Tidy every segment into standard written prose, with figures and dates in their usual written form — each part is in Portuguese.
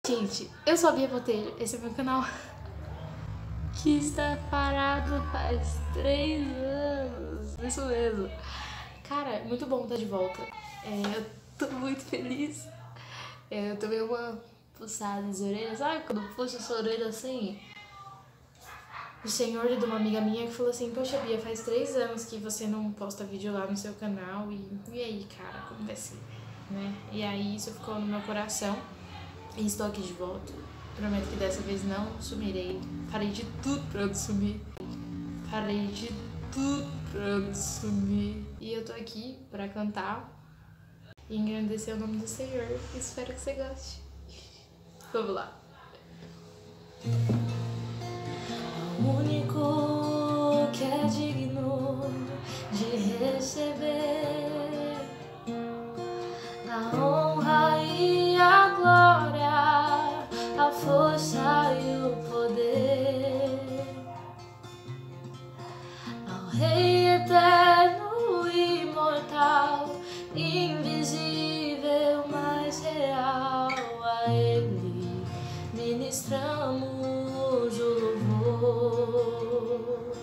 Gente, eu sou a Bia Botelho, esse é o meu canal que está parado faz 3 anos, isso mesmo. Cara, muito bom estar de volta, eu tô muito feliz. Eu tomei uma puxada nas orelhas, sabe quando puxa sua orelha assim? O senhor de uma amiga minha que falou assim: poxa Bia, faz 3 anos que você não posta vídeo lá no seu canal e aí cara, como vai ser, né? E aí isso ficou no meu coração. E estou aqui de volta. Prometo que dessa vez não sumirei. Farei de tudo pra não sumir. Farei de tudo pra não sumir. E eu tô aqui pra cantar e engrandecer o nome do Senhor. Espero que você goste. Vamos lá. O único que é digno de receber a honra e a glória, a força e o poder, ao Rei eterno e imortal, invisível, mas real, a Ele ministramos o louvor.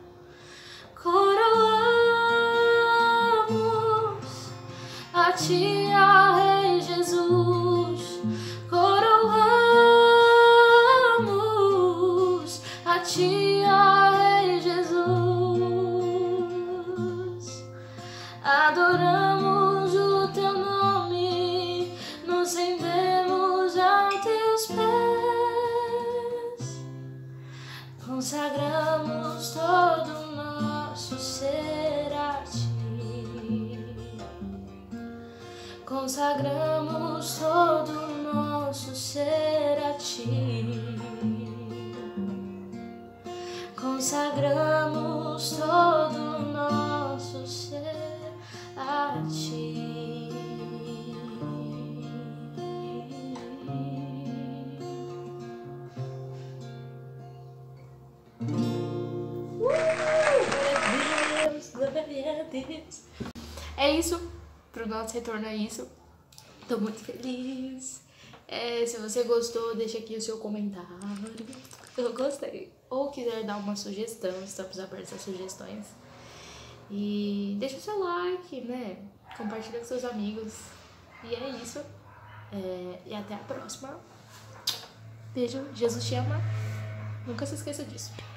Coroamos a Ti, ó Rei Jesus, coroamos a Ti, ó Rei Jesus, adoramos o Teu nome, nos rendemos a Teus pés, consagramos todo o nosso ser a Ti. Consagramos todo o nosso ser a Ti. Consagramos todo o nosso ser a Ti. Glória a Deus. É isso. Pro nosso retorno é isso. Tô muito feliz. Se você gostou, deixa aqui o seu comentário. Eu gostei. Ou quiser dar uma sugestão, estamos abertos a sugestões. E deixa o seu like, né? Compartilha com seus amigos. E é isso. E até a próxima. Beijo. Jesus te ama. Nunca se esqueça disso.